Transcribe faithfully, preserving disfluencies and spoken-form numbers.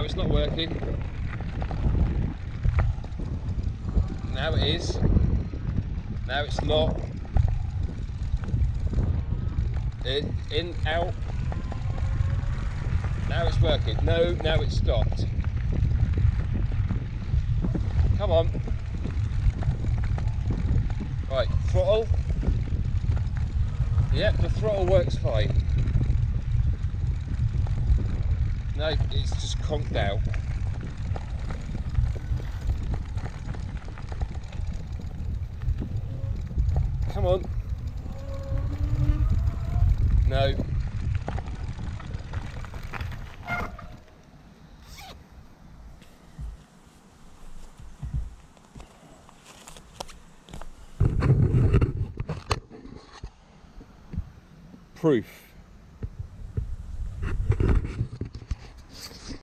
No, it's not working. Now it is. Now it's not. In, in, out. Now it's working. No, now it's stopped. Come on. Right, throttle. Yep, the throttle works fine. No, it's just conked out. Come on. No. Proof.